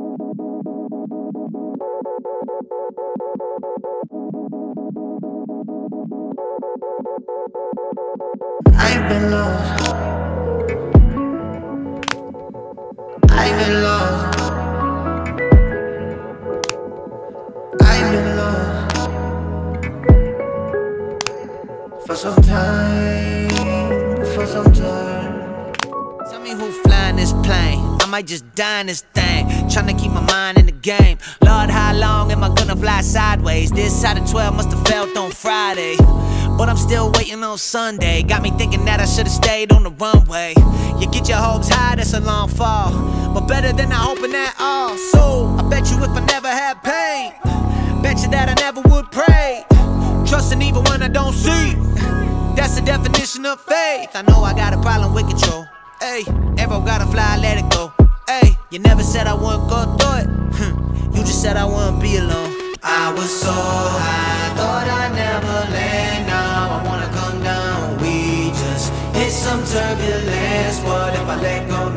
I've been lost. I've been lost. I've been lost for some time, for some time. Tell me who flying this plane. I might just die in this thing, tryna keep my mind in the game. Lord, how long am I gonna fly sideways? This side of 12 must've felt on Friday, but I'm still waiting on Sunday. Got me thinking that I should've stayed on the runway. You get your hopes high, that's a long fall, but better than not hoping at all. So, I bet you if I never had pain, bet you that I never would pray, trusting even when I don't see. That's the definition of faith. I know I got a problem with control. Hey, arrow gotta fly, let it go. Hey, you never said I wouldn't go through it. You just said I wouldn't be alone. I was so high, thought I'd never land. Now I wanna come down. We just hit some turbulence. What if I let go